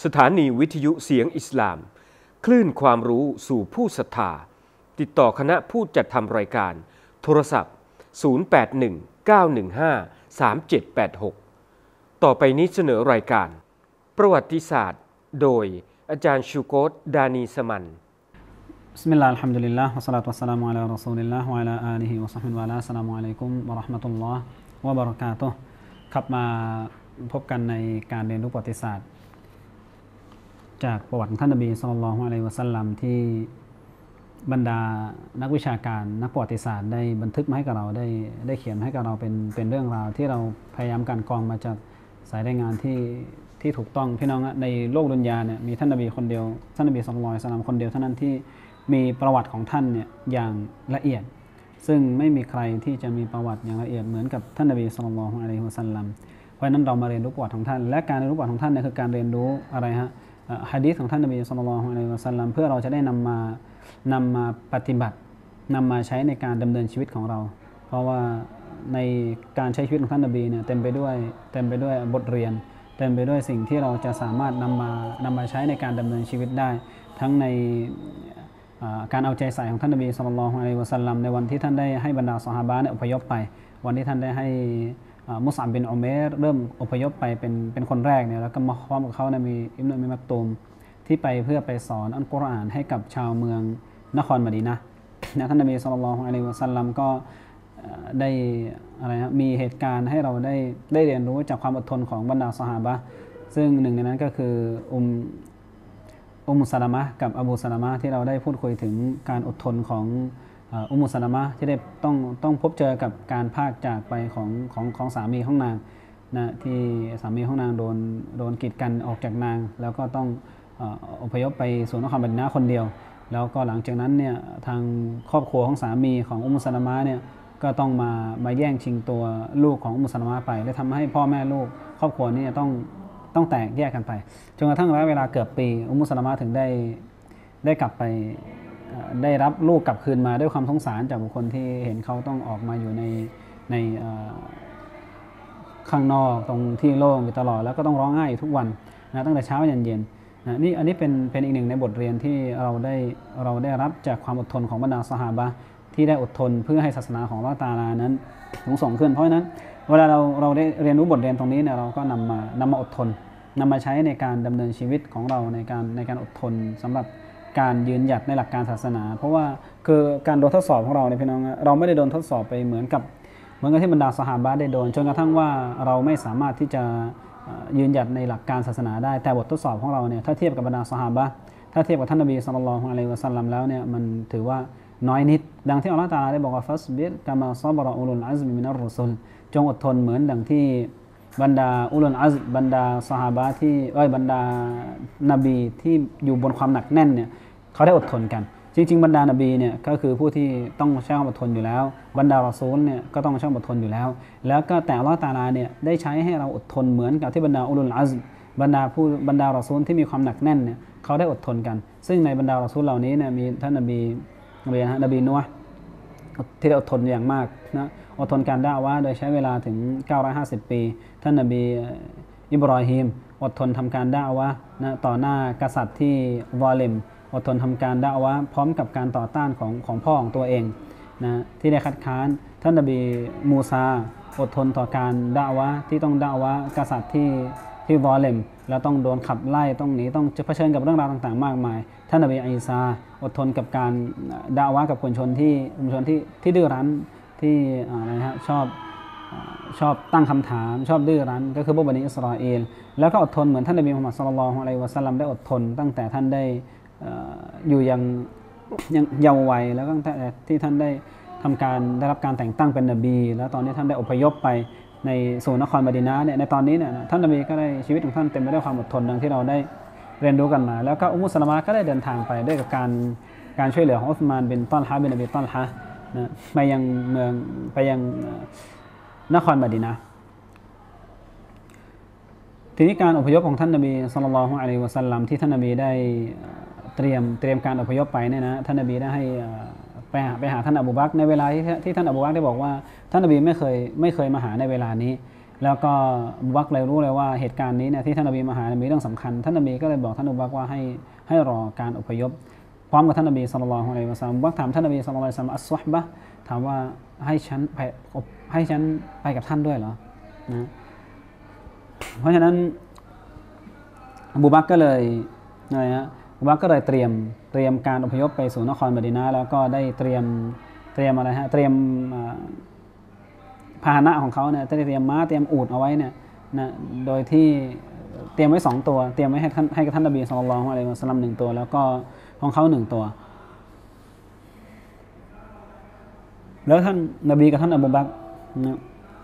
สถานีวิทยุเสียงอิสลามคลื่นความรู้สู่ผู้ศรัทธาติดต่อคณะผู้จัดทำรายการโทรศัพท์0819153786ต่อไปนี้เสนอรายการประวัติศาสตร์โดยอาจารย์ชูโกตดานีสมันบิสมิลลาฮิรเราะห์มานิรเราะฮีมวะศอลาตุวัสสลามุอะลารอซูลิลลาฮ์วะอะลาอาลิฮิวะศอฮบิฮิวะลาอัสสลามุอะลัยกุมวะเราะห์มะตุลลอฮ์วะบะเราะกาตุฮ์ครับมาพบกันในการเรียนรู้ประวัติศาสตร์จากประวัติของท่านนบีศ็อลลัลลอฮุอะลัยฮิวะซัลลัมที่บรรดานักวิชาการนักประวัติศาสตร์ได้บันทึกมาให้กับเราได้เขียนให้กับเราเป็นเรื่องราวที่เราพยายามกันกรองมาจากสายรายงานที่ถูกต้องพี่น้องในโลกดุนยาเนี่ยมีท่านนบีคนเดียวท่านนบีศ็อลลัลลอฮุอะลัยฮิวะซัลลัมคนเดียวเท่านั้นที่มีประวัติของท่านเนี่ยอย่างละเอียดซึ่งไม่มีใครที่จะมีประวัติอย่างละเอียดเหมือนกับท่านนบีศ็อลลัลลอฮุอะลัยฮิวะซัลลัมเพราะฉะนั้นเรามาเรียนรู้ประวัติของท่านและการเรียนรู้ประวัติของท่านเนี่ยคือการเรียนรู้อะไรฮะหะดีษของท่านนบีศ็อลลัลลอฮุอะลัยฮิวะซัลลัมเพื่อเราจะได้นำมาปฏิบัตินำมาใช้ในการดำเนินชีวิตของเราเพราะว่าในการใช้ชีวิตของท่านนบีเนี่ยเต็มไปด้วยบทเรียนเต็มไปด้วยสิ่งที่เราจะสามารถนำมาใช้ในการดำเนินชีวิตได้ทั้งในการเอาใจใส่ของท่านนบีศ็อลลัลลอฮุอะลัยฮิวะซัลลัมในวันที่ท่านได้ให้บรรดาซอฮาบะห์เนี่ยอพยพไปวันที่ท่านได้ให้มุศอับบินอุเมรเริ่มอพยพไปเป็นคนแรกเนี่ยแล้วก็มาพร้อมกับเขานะมีอิบนุมักตูมที่ไปเพื่อไปสอนอัลกุรอานให้กับชาวเมืองนครมะดีนะห์ท่านนบีศ็อลลัลลอฮุอะลัยฮิวะซัลลัมก็ได้อะไรครับมีเหตุการณ์ให้เราได้เรียนรู้จากความอดทนของบรรดาซอฮาบะห์ซึ่งหนึ่งในนั้นก็คืออุมมุสลามะห์กับอบูสลามะห์ที่เราได้พูดคุยถึงการอดทนของอุมมุสลามะห์ที่ได้ต้องพบเจอกับการพากจากไปของสามีของนางนะที่สามีของนางโดนกีดกันออกจากนางแล้วก็ต้องอพยพไปสู่นครมะดีนะห์คนเดียวแล้วก็หลังจากนั้นเนี่ยทางครอบครัวของสามีของอุมมุสลามะห์เนี่ยก็ต้องมาแย่งชิงตัวลูกของอุมมุสลามะห์ไปและทำให้พ่อแม่ลูกครอบครัวนี้ต้องแตกแยกกันไปจนกระทั่งระยะเวลาเกือบปีอุมมุสลามะห์ถึงได้กลับไปได้รับลูกกลับคืนมาด้วยความสงสารจากบุคคลที่เห็นเขาต้องออกมาอยู่ในข้างนอกตรงที่โล่งอยู่ตลอดแล้วก็ต้องร้องไห้ทุกวันนะตั้งแต่เช้ายันเย็นนะนี่อันนี้เป็นอีกหนึ่งในบทเรียนที่เราได้รับจากความอดทนของบรรดาซอฮาบะห์ที่ได้อดทนเพื่อให้ศาสนาของอัลเลาะห์ตะอาลานั้นส่งขึ้นเพราะฉะนั้นเวลาเราได้เรียนรู้บทเรียนตรงนี้เนี่ยเราก็นำมาอดทนนำมาใช้ในการดำเนินชีวิตของเราในการอดทนสำหรับการยืนหยัดในหลักการศาสนาเพราะว่าคือการโดนทดสอบของเราเนี่ยพี่น้องเราไม่ได้โดนทดสอบไปเหมือนกับที่บรรดาซอฮาบะห์ได้โดนจนกระทั่งว่าเราไม่สามารถที่จะยืนหยัดในหลักการศาสนาได้แต่บททดสอบของเราเนี่ยถ้าเทียบกับบรรดาซอฮาบะห์ถ้าเทียบกับท่านนบีศ็อลลัลลอฮุอะลัยฮิวะซัลลัมแล้วเนี่ยมันถือว่าน้อยนิดดังที่อัลเลาะห์ตะอาลาได้บอกว่าฟัสบิรกะมาซอบะรออุลุลอัซมิมินัรรุซุลจงอดทนเหมือนดังที่บรรดาอุลุลอัซบรรดาซอฮาบะห์ที่บรรดานบีที่อยู่บนความหนักแน่นเนี่ยเขาได้อดทนกันจริงๆบรรดานบีเนี่ยก็คือผู้ที่ต้องใช้ความอดทนอยู่แล้วบรรดารอซูลเนี่ยก็ต้องใช้ความอดทนอยู่แล้วแล้วก็แต่อัลเลาะห์ตะอาลาเนี่ยได้ใช้ให้เราอดทนเหมือนกับที่บรรดาอุลุลอัซบรรดารอซูลที่มีความหนักแน่นเนี่ยเขาได้อดทนกันซึ่งในบรรดารอซูลเหล่านี้เนี่ยมีท่านนบีนูห์ที่ได้อดทนอย่างมากนะอดทนการดะอ์วะห์โดยใช้เวลาถึง950ปีท่านนบีอิบรอฮีมอดทนทำการดะอ์วะห์นะต่อหน้ากษัตริย์ที่วอลิมอดทนทำการดะอ์วะห์พร้อมกับการต่อต้านของพ่อของตัวเองนะที่ได้คัดค้านท่านนบีมูซาอดทนต่อการดะอ์วะห์ที่ต้องดะอ์วะห์กษัตริย์ที่วอลิมแล้วต้องโดนขับไล่ต้องหนีต้องเผชิญกับเรื่องราวต่างๆมากมายท่านนบีอีซาอดทนกับการดะอ์วะห์กับคนชนที่ดื้อรั้นที่อะไรฮะชอบตั้งคำถามชอบดื้อรั้นก็คือพวกบันิอิสราเอลแล้วก็อดทนเหมือนท่านนบีมุฮัมมัดศ็อลลัลลอฮุอะลัยฮิวะซัลลัมได้อดทนตั้งแต่ท่านได้อยู่ยังเยาว์วัยแล้วก็ตั้งแต่ที่ท่านได้รับการแต่งตั้งเป็นนบีแล้วตอนนี้ท่านได้อพยพไปในสู่นครมะดีนะห์เนี่ยในตอนนี้เนี่ยท่านนบีก็ได้ชีวิตของท่านเต็มไปด้วยความอดทนดังที่เราได้เรียนรู้กันมาแล้วก็อุมมุสลามะห์ก็ได้เดินทางไปด้วยกับการช่วยเหลือของอุสมานบินตอลฮะบินอบีตอลฮะนะไปยังนครมะดีนะห์ทีนี้การอพยพของท่านนบีศ็อลลัลลอฮุอะลัยฮิวะซัลลัมที่ท่านนบีได้เตรียมการอพยพไปเนี่ยนะท่านนบีได้ให้ไปหาท่านอบูบักรในเวลาที่ท่านอบูบักรได้บอกว่าท่านนบีไม่เคยมาหาในเวลานี้แล้วก็อบูบักรเลยรู้เลยว่าเหตุการณ์นี้เนี่ยที่ท่านนบีมาหามีเรื่องสำคัญท่านนบีก็เลยบอกท่านอบูบักรว่าให้รอการอพยพพร้อมกับท่านนบีศ็อลลัลลอฮุอะลัยฮิวะซัลลัมอบูบักรถามท่านนบีศ็อลลัลลอฮุอะลัยฮิวะซัลลัมอัสซอฮบะห์ถามว่าให้ฉันไปกับท่านด้วยเหรอนะเพราะฉะนั้นอบูบักรก็เลยอะไรฮะอบูบักรก็เลยเตรียมการอพยพไปสู่นครมะดีนะห์แล้วก็ได้เตรียมอะไรฮะเตรียมพาหนะของเขาเนี่ยเตรียมม้าเตรียมอูฐเอาไว้เนี่ยนะโดยที่เตรียมไว้2ตัวเตรียมไว้ให้กับท่านนบีศ็อลลัลลอฮุอะลัยฮิวะซัลลัม1ตัวแล้วก็ของเขา1ตัวแล้วท่านนบีกับท่านอบูบักรนะ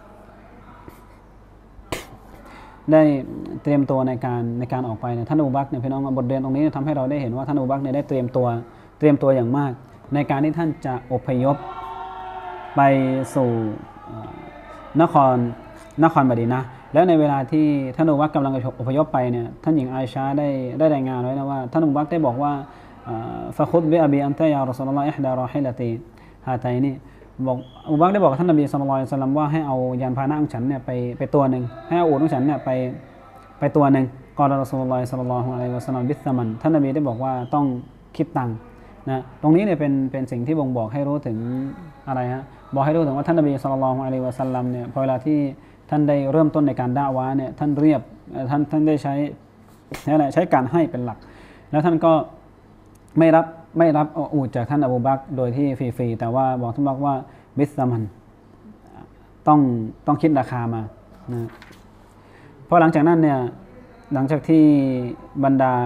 ได้เตรียมตัวในการออกไปเนี่ยท่านอบูบักรเนี่ยพี่น้องบทเรียนตรงนี้ทำให้เราได้เห็นว่าท่านอบูบักรเนี่ยได้เตรียมตัวอย่างมากในการที่ท่านจะอพยพไปสู่นครมะดีนะห์แล้วในเวลาที่ท่านอบูบักรกำลังอพยพไปเนี่ยท่านหญิงอาอิชาได้รายงานไว้นะว่าท่านอบูบักรได้บอกว่าฟะคุดบิอะบีอันตะยารอซูลุลลอฮ์อิฮดาราฮิละตีฮาตัยนีบอกอบูบักรได้บอกกับท่านนบีศ็อลลัลลอฮุอะลัยฮิวะซัลลัมว่าให้เอายานพาหนะของฉันเนี่ยไปตัวนึงให้เอาอูฐของฉันเนี่ยไปตัวนึงกอลารอซูลุลลอฮ์ศ็อลลัลลอฮุอะลัยฮิวะซัลลัมบิสซะมันท่านนบีได้บอกว่าต้องคิดตังค์นะตรงนี้เนี่ยเป็นสิ่งที่บ่งบอกให้รู้ถึงอะไรฮะบอกให้รู้ถึงว่าท่านนบีศ็อลลัลลอฮุอะลัยฮิวะซัลลัมเนี่ยพอเวลาที่ท่านได้เริ่มต้นในการดะอวะห์เนี่ยท่านได้ใช้การให้เป็นหลักแล้วท่านก็ไม่รับอูฐจากท่านอบูบักรโดยที่ฟรีๆแต่ว่าบอกท่านบอกว่าบิสซะมันต้องคิดราคามานะเพราะหลังจากนั้นเนี่ยหลังจากที่บรรดา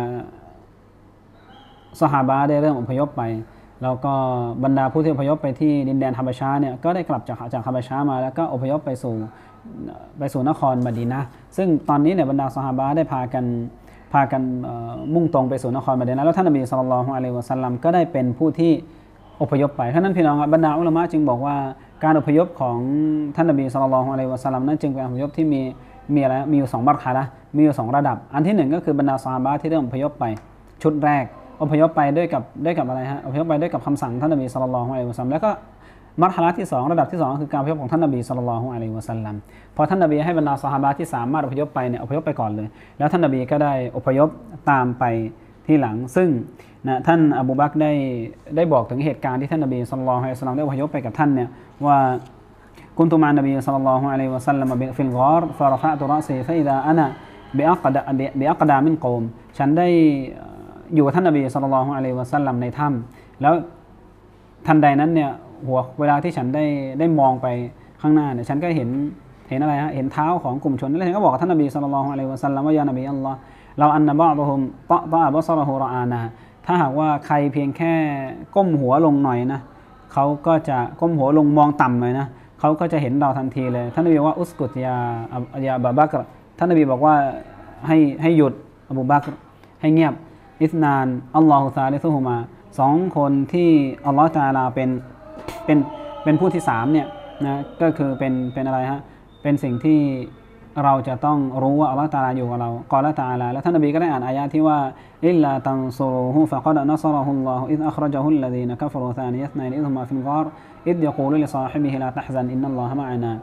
ซอฮาบะห์ได้เริ่มอพยพไปแล้วก็บรรดาผู้ที่อพยพไปที่ดินแดนฮะบะชะห์เนี่ยก็ได้กลับจากฮะบะชะห์มาแล้วก็อพยพไปสู่นครมะดีนะห์ซึ่งตอนนี้เนี่ยบรรดาซอฮาบะห์ได้พากันมุ่งตรงไปสู่นครมะดีนะห์แล้วท่านนบีศ็อลลัลลอฮุอะลัยฮิวะซัลลัมก็ได้เป็นผู้ที่อพยพไปฉะนั้นพี่น้องบรรดาอุลามะจึงบอกว่าการอพยพของท่านนบีศ็อลลัลลอฮุอะลัยฮิวะซัลลัมนั้นจึงเป็นอพยพที่มีอะไรมีอยู่2บัรคาละมีอยู่2ระดับอันที่1ก็คือบรรดาซอฮาบะห์ที่เริ่มอพยพไปชุดแรกอพยพไปด้วยกับอะไรฮะอพยพไปด้วยกับคำสั่งท่านนบีศ็อลลัลลอฮุอะลัยฮิวะซัลลัมแล้วก็มัรฮะละที่2ระดับที่2คือการอพยพของท่านนบีศ็อลลัลลอฮุอะลัยฮิวะซัลลัมพอท่านนบีให้บรรดาซอฮาบะห์ที่สามารถอพยพไปเนี่ยอพยพไปก่อนเลยแล้วท่านนบีก็ได้อพยพตามไปที่หลังซึ่งนะท่านอบูบักรได้บอกถึงเหตุการณ์ที่ท่านนบีศ็อลลัลลอฮุอะลัยฮิวะซัลลัมได้อพยพไปกับท่านเนี่ยว่ากุนตุมะอันนบีศ็อลลัลลอฮุอะลัยฮิวะซัลลัมฟิลฆอรฟะระฟะตุรอซีฟะอิซาอะนะบิอักดามินกอมฉันได้อยู่กับท่านนบีศ็อลลัลลอฮุอะลัยฮิวะซัลลัมในถ้ำแล้วทันใดนั้นเนี่ยเวลาที่ฉันได้มองไปข้างหน้าเนี่ยฉันก็เห็นอะไรฮะเห็นเท้าของกลุ่มชนแล้วฉันก็บอกกับท่านนบีศ็อลลัลลอฮุอะลัยฮิวะซัลลัมว่ายานบีอัลลอฮ์เราอันนะบะอ์ฎุฮุมตะบะศรฮุรออานาถ้าหากว่าใครเพียงแค่ก้มหัวลงหน่อยนะเขาก็จะก้มหัวลงมองต่ำหน่อยนะเขาก็จะเห็นเราทันทีเลยท่านนบีว่าอุสกุตยาบะบักรท่านนบีบอกว่าให้หยุดอบูบักรให้เงียบอิสนานอัลลอฮุซาลิซุฮุมา2คนที่อัลลอฮฺตะอาลาเป็นผู้ที่3เนี่ยนะก็คือเป็นอะไรฮะเป็นสิ่งที่เราจะต้องรู้ว่าอัลลอฮฺตะอาลาอยู่กับเรากอละตะอาลาแล้วท่านนบีก็ได้อ่านอายะห์ที่ว่าอิลลาตันซุรูฮุฟะกอดนัศรฮุลลอฮุอิซอัคเราะญะฮุลลซีนะกัฟรูซานิยัสนัยนอิซฮุมาฟิลฆอรอิซยะกูลุลิซอฮิบิฮิลาตัฮซันอินนัลลอฮะมะอานา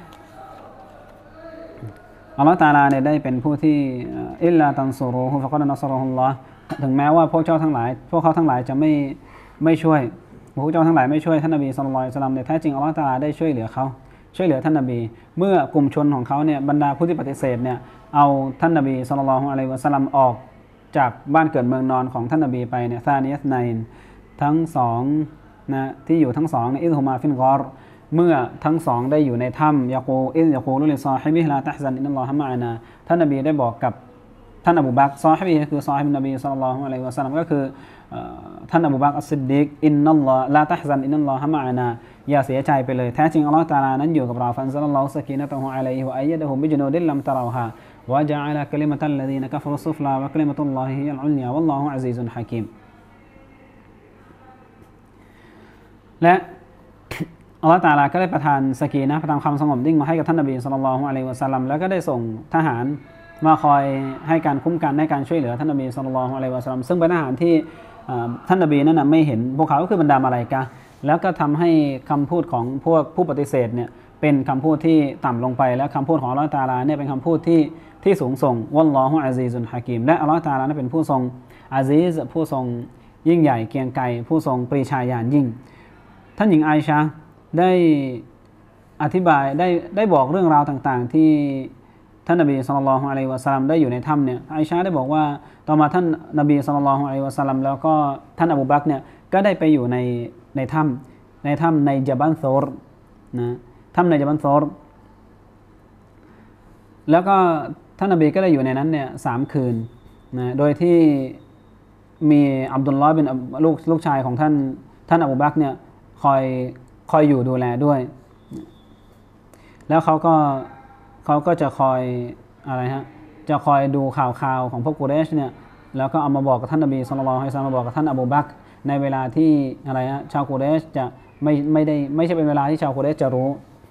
อัลลอฮฺตะอาลาเนี่ยได้เป็นผู้ที่อิลลาตันซุรูฮุฟะกอดนัศรฮุลลอฮ์ถึงแม้ว่าพวกเขาทั้งหลายจะไม่ช่วยพวกเจ้าทั้งหลายไม่ช่วยท่านนบีศ็อลลัลลอฮุอะลัยฮิวะซัลลัมเนี่ยแท้จริงอัลลอฮฺตะอาลาได้ช่วยเหลือท่านนบีเมื่อกลุ่มชนของเขาเนี่ยบรรดาผู้ที่ปฏิเสธเนี่ยเอาท่านนบีศ็อลลัลลอฮุอะลัยฮิวะซัลลัมออกจากบ้านเกิดเมืองนอนของท่านนบีไปเนี่ยซานิยัสไนน์ทั้งสองนะที่อยู่ทั้งสองอิซฮุมาฟิลฆอรเมื่อทั้งสองได้อยู่ในถ้ำยากูลุลิซอฮิบิฮิลาตัฮซันอินนัลลอฮะมะอานาท่านนบีได้บอกกับท่านอบูบักรซอฮิบิคือซอฮิบนบีศ็อลลัลลอฮุอะลัยฮิวะซัลลัมก็คือท่านอบูบักรอัสซิดดีกอินนัลลอฮะลาตัฮซันอินนัลลอฮะมะอานาอย่าเสียใจไปเลยแท้จริงอัลเลาะห์ตะอาลานั้นอยู่กับเราฟันซัลลัลลอฮุซะกีนะตุฮุอะลัยฮิวะอัยยะดะฮุบิจุนูดิลลัมตะเราฮาวะญะอะละกะลิมะตัลลซีนะกัฟรุซุฟลาวะกะลิมะตุลลอฮิฮิยัลอุลยาวัลลอฮุอะซีซุนฮะกีมและอัลเลาะห์ตะอาลาก็ได้ประทานสกีนะห์ประทานความสงบนิ่งมาให้กับท่านนบีศ็อลลัลลอฮุอะลัยฮิวะซัลลัมแล้วก็ได้ส่งทหารมาคอยให้การคุ้มกันให้การช่วยเหลือท่านนบีศ็อลลัลลอฮุอะลัยฮิวะซัลลัมซึ่งเป็นทหารที่ท่านนบีนั้นไม่เห็นพวกเขาก็คือบรรดามาลาอิกะฮ์แล้วก็ทำให้คำพูดของพวกผู้ปฏิเสธเนี่ยเป็นคำพูดที่ต่ำลงไปและคำพูดของอัลเลาะห์ตะอาลาเนี่ยเป็นคำพูดที่สูงส่งวัลลอฮุอะซีซุนฮะกีมและอัลเลาะห์ตะอาลานั้นเป็นผู้ทรงอาซีซผู้ทรงยิ่งใหญ่เกรียงไกรผู้ทรงปรีชาญาณยิ่งท่านหญิงอาอิชะห์ได้อธิบายได้บอกเรื่องราวต่างๆที่ท่านนบีศ็อลลัลลอฮุอะลัยฮิวะซัลลัมได้อยู่ในถ้ำเนี่ยอาอิชะห์ได้บอกว่าต่อมาท่านนบีศ็อลลัลลอฮุอะลัยฮิวะซัลลัมแล้วก็ท่านอบูบักรเนี่ยก็ได้ไปอยู่ในถ้ำในญะบัลซูรนะถ้ำในญะบัลซูรแล้วก็ท่านนบีก็ได้อยู่ในนั้นเนี่ย3 คืนนะโดยที่มีอับดุลลอฮ์เป็นลูกชายของท่านอบูบักรเนี่ยคอยอยู่ดูแลด้วยแล้วเขาก็จะคอยอะไรฮะจะคอยดูข่าวของพวกกุเรชเนี่ยแล้วก็เอามาบอกกับท่านนบีศ็อลลัลลอฮุอะลัยฮิวะซัลลัมมาบอกกับท่านอบูบักรในเวลาที่อะไรฮะชาวกุเรชจะไม่ใช่เป็นเวลาที่ชาวกุเรชจะรู้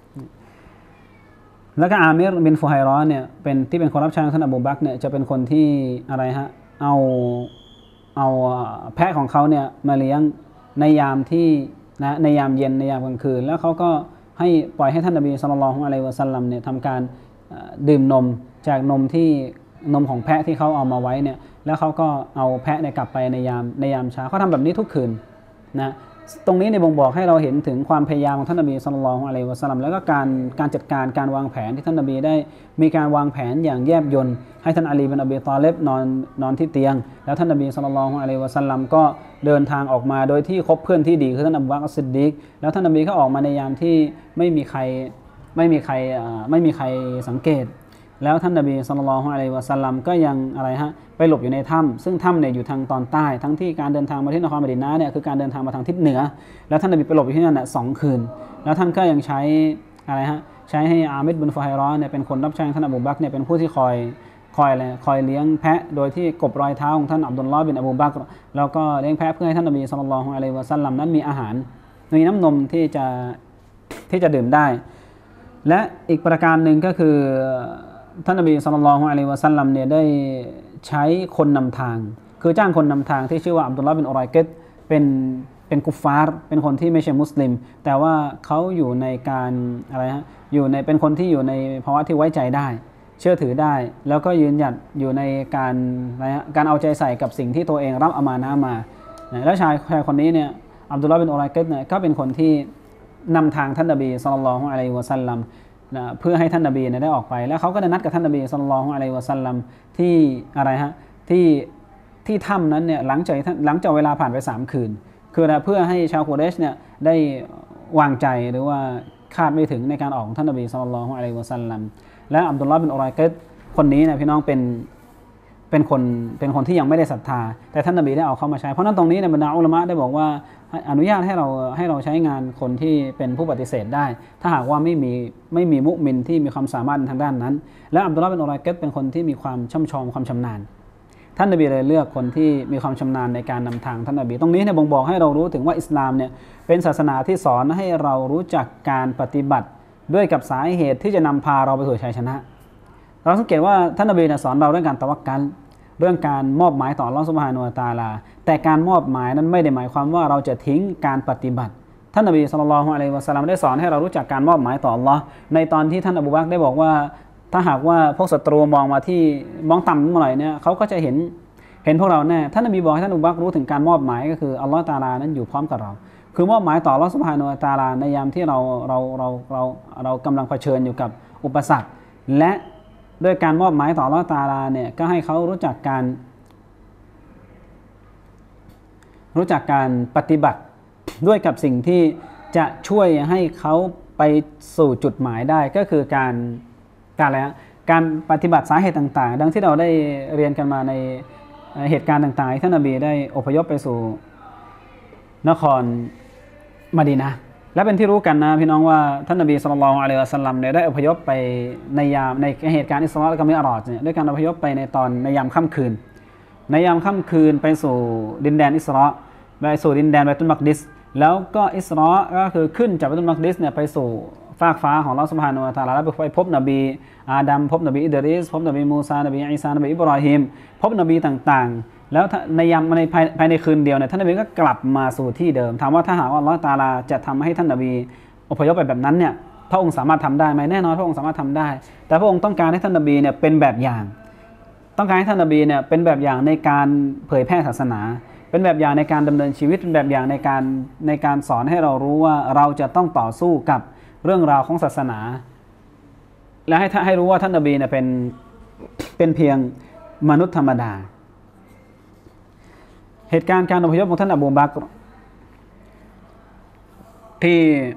แล้วก็อามิรบินฟุไฮรอเนี่ยเป็นคนรับใช้ของท่านอบูบักรเนี่ยจะเป็นคนที่อะไรฮะเอาแพะของเขาเนี่ยมาเลี้ยงในยามที่นะในยามเย็นในยามกลางคืนแล้วเขาก็ให้ปล่อยให้ท่านนบีศ็อลลัลลอฮุอะลัยฮิวะซัลลัมเนี่ยทำการดื่มนมจากนมของแพะที่เขาเอามาไว้เนี่ยแล้วเขาก็เอาแพะเนี่ยกลับไปในยามเช้าเขาทำแบบนี้ทุกคืนนะตรงนี้ในบ่งบอกให้เราเห็นถึงความพยายามของท่านนบีศ็อลลัลลอฮุอะลัยฮิวะซัลลัมแล้วก็การจัดการวางแผนที่ท่านนบีได้มีการวางแผนอย่างแยบยลให้ท่านอาลีบินอบีฏอลิบนอนที่เตียงแล้วท่านนบีศ็อลลัลลอฮุอะลัยฮิวะซัลลัมก็เดินทางออกมาโดยที่คบเพื่อนที่ดีคือท่านอบูบักร อัสซิดดีกแล้วท่านนบีก็ออกมาในยามที่ไม่มีใครสังเกตแล้วท่านนบีศ็อลลัลลอฮุอะลัยฮิวะซัลลัมก็ยังอะไรฮะไปหลบอยู่ในถ้ำซึ่งถ้ำเนี่ยอยู่ทางตอนใต้ทั้งที่การเดินทางมาที่นครมะดีนะห์เนี่ยคือการเดินทางมาทางทิศเหนือแล้วท่านนบีไปหลบอยู่ที่นั่นน่ะ2 คืนแล้วท่านก็ยังใช้อะไรฮะใช้ให้อามิรบินฟุไฮรอเนี่ยเป็นคนรับใช้ท่านอบูบักรเนี่ยเป็นผู้ที่คอยเลี้ยงแพะโดยที่กบรอยเท้าของท่านอับดุลลอฮ์บินอบูบักรแล้วก็เลี้ยงแพะเพื่อให้ท่านนบีศ็อลลัลลอฮุอะลัยฮิวะซัลลัมนั้นมีอาหารมีน้ำนมที่จะดื่มได้และอีกประการหนึ่งก็คือท่านนบีศ็อลลัลลอฮุอะลัยฮิวะซัลลัมเนี่ยได้ใช้คนนำทางคือจ้างคนนำทางที่ชื่อว่าอับดุลลอฮ์บินอุรัยกิดเป็นกุฟฟาร์เป็นคนที่ไม่ใช่มุสลิมแต่ว่าเขาอยู่ในการอะไรฮะเป็นคนที่อยู่ในภาวะที่ไว้ใจได้เชื่อถือได้แล้วก็ยืนหยัดอยู่ในการเอาใจใส่กับสิ่งที่ตัวเองรับอามานะห์มาแล้วชายคนนี้เนี่ยอับดุลลอฮ์บินอุรัยกิดเนี่ยก็เป็นคนที่นำทางท่านนบีศ็อลลัลลอฮุอะลัยฮิวะซัลลัมเพื่อให้ท่านนบีได้ออกไปแล้วเขาก็ได้นัดกับท่านนบีศ็อลลัลลอฮุอะลัยฮิวะซัลลัมที่อะไรฮะที่ถ้ำนั้นเนี่ยหลังจากเวลาผ่านไป3 คืนคือเพื่อให้ชาวกุเรชเนี่ยได้วางใจหรือว่าคาดไม่ถึงในการออกของท่านนบีศ็อลลัลลอฮุอะลัยฮิวะซัลลัมและอับดุลลอฮ์บินอุรัยกิดคนนี้นะพี่น้องเป็นคนที่ยังไม่ได้ศรัทธาแต่ท่านนบีได้เอาเข้ามาใช้เพราะนั้นตรงนี้ในบรรดาอุลามะได้บอกว่าอนุญาตให้เราใช้งานคนที่เป็นผู้ปฏิเสธได้ถ้าหากว่าไม่มีมุมินที่มีความสามารถทางด้านนั้นและอับดุลลอฮ์บินอุรัยกิดเป็นคนที่มีความช่ำชองความชำนาญท่านนบีเลยเลือกคนที่มีความชำนาญในการนำทางท่านนบีตรงนี้เนี่ยบ่งบอกให้เรารู้ถึงว่าอิสลามเนี่ยเป็นศาสนาที่สอนให้เรารู้จักการปฏิบัติด้วยกับสาเหตุที่จะนำพาเราไปสู่ชัยชนะเราสังเกตว่าท่านนบีสอนเราเรื่องการตะวักกัลเรื่องการมอบหมายต่ออัลเลาะห์ซุบฮานะฮูวะตะอาลาแต่การมอบหมายนั้นไม่ได้หมายความว่าเราจะทิ้งการปฏิบัติท่านนบีศ็อลลัลลอฮุอะลัยฮิวะซัลลัมได้สอนให้เรารู้จักการมอบหมายต่ออัลเลาะห์ในตอนที่ท่านอบูบักรได้บอกว่าถ้าหากว่าพวกศัตรูมองต่ำเมื่อไหร่เนี่ยเขาก็จะเห็นพวกเราแน่ท่านนบีบอกให้ท่านอบูบักรรู้ถึงการมอบหมายก็คืออัลเลาะห์ตะอาลานั้นอยู่พร้อมกับเราคือมอบหมายต่ออัลเลาะห์ซุบฮานะฮูวะตะอาลาในยามที่เรากำลังเผชิญอยู่กับอุปสรรคและด้วยการมอบหมายต่ออัลเลาะห์ตะอาลาเนี่ยก็ให้เขารู้จักการปฏิบัติด้วยกับสิ่งที่จะช่วยให้เขาไปสู่จุดหมายได้ก็คือการอะไรฮะการปฏิบัติสาเหตุต่างๆดังที่เราได้เรียนกันมาในเหตุการณ์ต่างๆที่ท่านนบีได้อพยพไปสู่นครมะดีนะห์และเป็นที่รู้กันนะพี่น้องว่าท่านนบีศ็อลลัลลอฮุอะลัยฮิวะซัลลัมเนี่ยได้อพยพไปในเหตุการณ์อิสรากับมิอ์ราจเนี่ยด้วยการอพยพไปในยามค่ำคืนไปสู่ดินแดนอิสราไปสู่ดินแดนบัยตุลมักดิสแล้วก็อิสราก็คือขึ้นจากบัยตุลมักดิสเนี่ยไปสู่ฟากฟ้าของอัลเลาะห์ซุบฮานะฮูวะตะอาลาแล้วไปพบนบีอาดัมพบนบีอิดริสพบนบีมูซานบีอีสานบีอิบรอฮีมพบนบีต่างๆแล้วภายในคืนเดียวเนี่ยท่านนบีก็กลับมาสู่ที่เดิมถามว่าถ้าหากว่าอัลเลาะห์ตะอาลาจะทำให้ท่านนบีอพยพไปแบบนั้นเนี่ยพระองค์สามารถทำได้ไหมแน่นอนพระองค์สามารถทำได้แต่พระองค์ต้องการให้ท่านนบีเนี่ยเป็นแบบอย่างต้องการให้ท่านนบีเนี่ยเป็นแบบอย่างในการเผยแพร่ศาสนาเป็นแบบอย่างในการดำเนินชีวิตเป็นแบบอย่างในการสอนให้เรารู้ว่าเราจะต้องต่อสู้กับเรื่องราวของศาสนาและให้รู้ว่าท่านนบีเนี่ยเป็นเพียงมนุษย์ธรรมดาเหตุการณ์การอพยพของท่านอบูบักรที่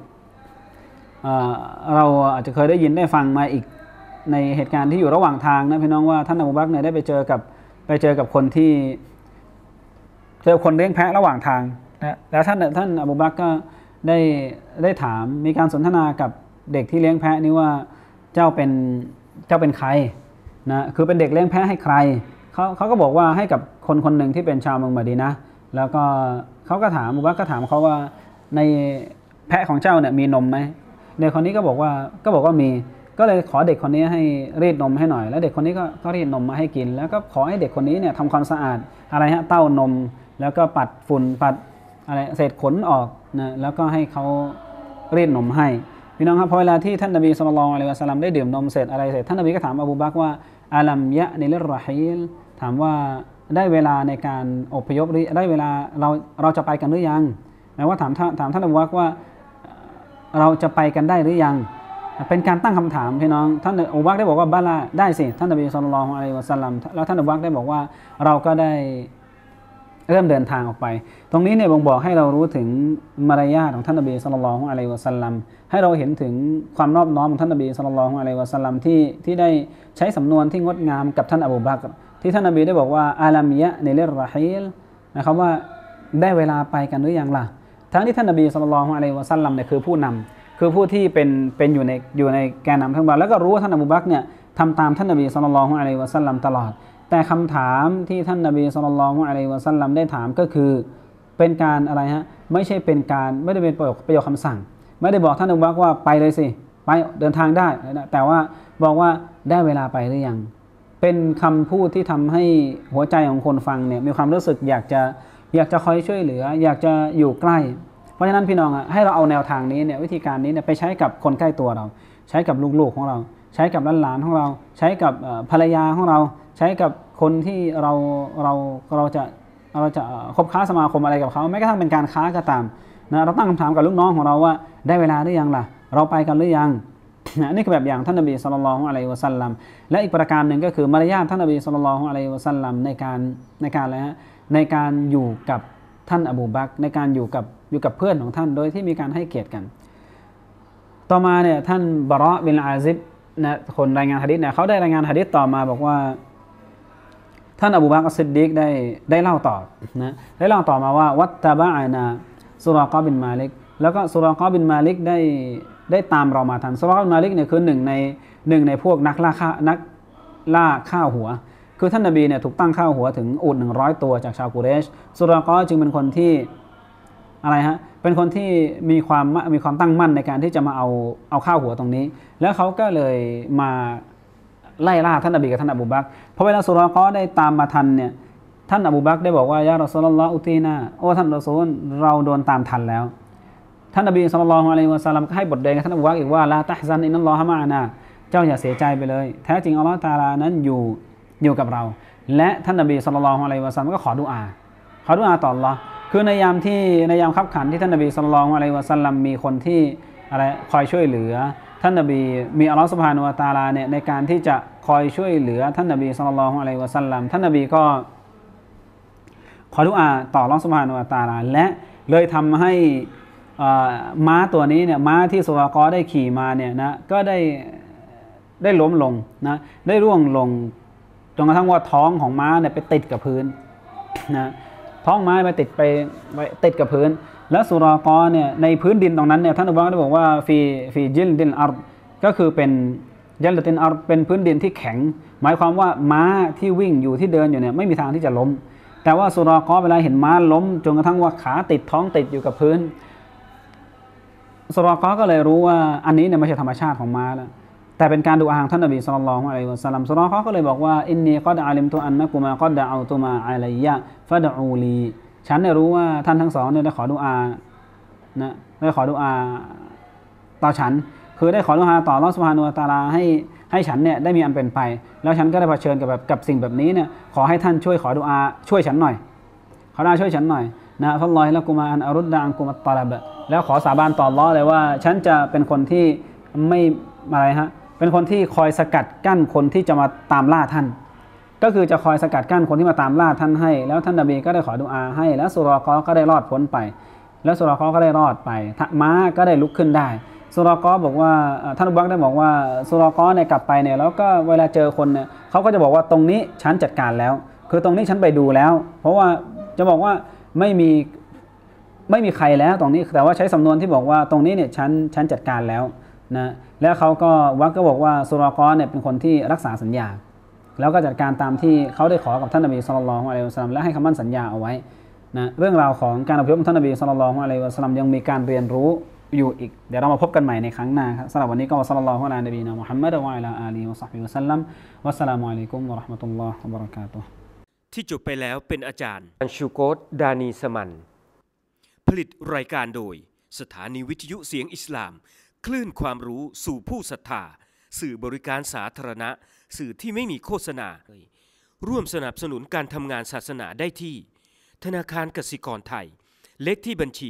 เราอาจจะเคยได้ยินได้ฟังมาอีกในเหตุการณ์ที่อยู่ระหว่างทางนะพี่น้องว่าท่านอบูบักรเนี่ยได้ไปเจอกับคนที่เจอคนเลี้ยงแพะระหว่างทางนะแล้วท่านอบูบักรก็ได้ถามมีการสนทนากับเด็กที่เลี้ยงแพะนี้ว่าเจ้าเป็นใครนะคือเป็นเด็กเลี้ยงแพะให้ใครเขาก็บอกว่าให้กับคนหนึ่งที่เป็นชาวเมืองมะดีนะห์แล้วก็เขาก็ถามอบูบักรก็ถามเขาว่าในแพะของเจ้าเนี่ยมีนมไหมเด็กคนนี้ก็บอกว่ามีก็เลยขอเด็กคนนี้ให้รีดนมให้หน่อยแล้วเด็กคนนี้ก็รีดนมมาให้กินแล้วก็ขอให้เด็กคนนี้เนี่ยทำความสะอาดอะไรเต้านมแล้วก็ปัดฝุ่นปัดอะไรเศษขนออกนะแล้วก็ให้เขารีดนมให้พี่น้องครับพอเวลาที่ท่านนบีศ็อลลัลลอฮุอะลัยฮิวะซัลลัมได้ดื่มนมเสร็จอะไรเสร็จท่านนบีก็ถามอบูบักรว่าอาลัมยะนิลิรรอฮีลถามว่าได้เวลาในการอพยพได้เวลาเราจะไปกันหรือยังแปลว่าถามท่านอบูบักรว่าเราจะไปกันได้หรือยังเป็นการตั้งคำถามพี่น้องท่านอบูบักรได้บอกว่าบาลาได้สิท่านนบีศ็อลลัลลอฮุอะลัยฮิวะซัลลัมแล้วท่านอบูบักรได้บอกว่าเราก็ได้เริ่มเดินทางออกไปตรงนี้เนี่ยบ่งบอกให้เรารู้ถึงมารยาทของท่านนบีศ็อลลัลลอฮุอะลัยฮิวะซัลลัมให้เราเห็นถึงความนอบน้อมของท่านนบีศ็อลลัลลอฮุอะลัยฮิวะซัลลัมที่ได้ใช้สำนวนที่งดงามกับท่านอบูบักรที่ท่านนบีได้บอกว่าอาลัมยะนิลิรรอฮีลนะครับว่าได้เวลาไปกันหรือยังล่ะทั้งที่ท่านนบีศ็อลลัลลอฮุอะลัยฮิวะซัลลัมเนี่ยคือผู้นำคือผู้ที่เป็นอยู่ในแกนนำทั้งหมดแล้วก็รู้ว่าท่านอบูบักรเนี่ยทำตามท่านนบีศ็อลลัลลอฮุอะลัยฮิวะซัลลัมตลอดแต่คำถามที่ท่านนบีศ็อลลัลลอฮุอะลัยฮิวะซัลลัมได้ถามก็คือเป็นการอะไรฮะไม่ได้เป็นประโยคคำสั่งไม่ได้บอกท่านอบูบักรว่าไปเลยสิไปเดินทางได้แต่ว่าบอกว่าได้เวลาไปหรือยังเป็นคำพูดที่ทำให้หัวใจของคนฟังเนี่ยมีความรู้สึกอยากจะคอยช่วยเหลืออยากจะอยู่ใกล้เพราะฉะนั้นพี่น้องให้เราเอาแนวทางนี้เนี่ยวิธีการนี้เนี่ยไปใช้กับคนใกล้ตัวเราใช้กับลูกๆของเราใช้กับหลานๆของเราใช้กับภรรยาของเราใช้กับคนที่เราจะคบค้าสมาคมอะไรกับเขาแม้กระทั่งเป็นการค้าก็ตามนะเราตั้งคำถามกับลูกน้องของเราว่าได้เวลาหรือยังล่ะเราไปกันหรือยังนี่คือแบบอย่างท่านนบีศ็อลลัลลอฮุอะลัยฮิวะซัลลัมและอีกประการหนึ่งก็คือมารยาทท่านนบีศ็อลลัลลอฮุอะลัยฮิวะซัลลัมในการอะไรฮะในการอยู่กับท่านอบูบักรในการอยู่กับเพื่อนของท่านโดยที่มีการให้เกียรติกันต่อมาเนี่ยท่านบะเราะห์บินอาซิบนะคนรายงานหะดีษเนี่ยเขาได้รายงานหะดีษต่อมาบอกว่าท่านอบูบักรอัสซิดดีกได้เล่าต่อนะได้เล่าต่อมาว่าวัตตะบะอานาซุรากะบินมาลิกแล้วก็ซุรากะบินมาลิกได้ตามเรามาทันซุรากะบินมาลิกเนี่ยคือหนึ่งในพวกนักล่าข้าวหัวคือท่านนบีเนี่ยถูกตั้งข้าวหัวถึงอูฐ100 ตัวจากชาวกุเรชซุรากะจึงเป็นคนที่อะไรฮะเป็นคนที่มีความตั้งมั่นในการที่จะมาเอาข้าวหัวตรงนี้แล้วเขาก็เลยมาไล่ล่าท่านนบีกับท่านอบูบักรพอเวลาซุรากะได้ตามมาทันเนี่ยท่านอบูบักรได้บอกว่ายารอซูลุลลอฮ์อุตีนาโอ้ท่านรอซูลเราโดนตามทันแล้วท่านนบีศ็อลลัลลอฮุอะลัยฮิวะซัลลัมก็ให้บทเรียนกับท่านอบูบักรอีกว่าลาตะฮซันอินนัลลอฮะมะอานาเจ้าอย่าเสียใจไปเลยแท้จริงอัลเลาะห์ตะอาลานั้นอยู่กับเราและท่านนบีศ็อลลัลลอฮุอะลัยฮิวะซัลลัมก็ขอดุอาต่ออัลเลาะห์คือในยามคับขันที่ท่านนบีศ็อลลัลลอฮุอะลัยฮิวะซัลลัมมีคนที่อะไรคอยช่วยเหลือท่านนบีมีอัลเลาะห์ซุบฮานะฮูวะตะอาลาเนี่ยในการที่จะคอยช่วยเหลือท่านนบีศ็อลลัลลอฮุอะลัยฮิวะซัลลัมท่านนบีก็ขอดุอาต่ออัลเลาะห์ซุบฮานะฮูวะตะอาลาและเลยทำให้ม้าตัวนี้เนี่ยม้าที่ซุรากะได้ขี่มาเนี่ยนะก็ได้ล้มลงนะได้ร่วงลงจนกระทั่งว่าท้องของม้าเนี่ยไปติดกับพื้นนะท้องม้าไปติดกับพื้นแล้วซุรากะเนี่ยในพื้นดินตรงนั้นเนี่ยท่านอุบะได้บอกว่าฟีจิลดินอัรฎก็คือเป็นยัลตินอัรฎเป็นพื้นดินที่แข็งหมายความว่าม้าที่วิ่งอยู่ที่เดินอยู่เนี่ยไม่มีทางที่จะล้มแต่ว่าซุรากะเวลาเห็นม้าล้มจนกระทั่งว่าขาติดท้องติดอยู่กับพื้นซุรากะก็เลยรู้ว่าอันนี้เนี่ยไม่ใช่ธรรมชาติของม้าแล้วแต่เป็นการดุอาของท่านนบีศ็อลลัลลอฮุอะลัยฮิวะซัลลัมซุรากะก็เลยบอกว่าอินนีกอดอะลิมตุอันนะกุมากัดดะเอาตุมาอะลัยยะฟะดะอูลีฉันเนี่ยรู้ว่าท่านทั้งสองเนี่ยได้ขอดุอานะได้ขอดุอาต่อฉันคือได้ขอดุอาต่ออัลเลาะห์ซุบฮานะฮูวะตะอาลาให้ฉันเนี่ยได้มีอันเป็นไปแล้วฉันก็ได้เผชิญกับสิ่งแบบนี้เนี่ยขอให้ท่านช่วยขอดุอาช่วยฉันหน่อยขอดุอาช่วยฉันหน่อยนะฟัลลอฮิละกุมอันอารุดดะอันกุมัตตะลับแล้วขอสาบานต่ออัลเลาะห์เลยว่าฉันจะเป็นคนที่ไม่อะไรฮะเป็นคนที่คอยสกัดกั้นคนที่จะมาตามล่าท่านก็คือจะคอยสกัดกั้นคนที่มาตามล่าท่านให้แล้วท่านนบีก็ได้ขอดุอาให้แล้วสุรากอก็ได้รอดพ้นไปแล้วสุรากอก็ได้รอดไปม้าก็ได้ลุกขึ้นได้สุรากอบอกว่าท่านอุบักได้บอกว่าสุรากอเนี่ยกลับไปเนี่ยแล้วก็เวลาเจอคนเนี่ยเขาก็จะบอกว่าตรงนี้ฉันจัดการแล้วคือตรงนี้ฉันไปดูแล้วเพราะว่าจะบอกว่าไม่มีใครแล้วตรงนี้แต่ว่าใช้สำนวนที่บอกว่าตรงนี้เนี่ยฉันจัดการแล้วนะแล้วเขาก็วักก็บอกว่าสุรากอเนี่ยเป็นคนที่รักษาสัญญาแล้วก็จัดการตามที่เขาได้ขอกับท่านนบีศ็อลลัลลอฮุอะลัยฮิวะซัลลัมและให้คำมั่นสัญญาเอาไว้นะเรื่องราวของการอพยพของท่านนบีศ็อลลัลลอฮุอะลัยฮิวะซัลลัมยังมีการเรียนรู้อยู่อีกเดี๋ยวเรามาพบกันใหม่ในครั้งหน้าครับสำหรับวันนี้ก็ศ็อลลัลลอฮุอะลานบีนะมุฮัมมัดวะอะลาอาลีฮิวะศอฮบิฮิวะซัลลัมวัสสลามุอะลัยกุมวะเราะห์มะตุลลอฮ์วะบะเราะกาตุฮ์ที่จบไปแล้วเป็นอาจารย์อันชูโกตดานีสมันผลิตรายการโดยสถานีวิทยุเสียงอิสลามคลื่นความรู้สู่ผู้ศรัทธาสื่อบริการสาธารณะสื่อที่ไม่มีโฆษณาร่วมสนับสนุนการทำงานศาสนาได้ที่ธนาคารกสิกรไทยเลขที่บัญชี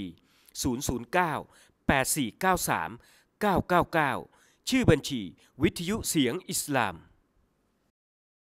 009 8493 999ชื่อบัญชีวิทยุเสียงอิสลาม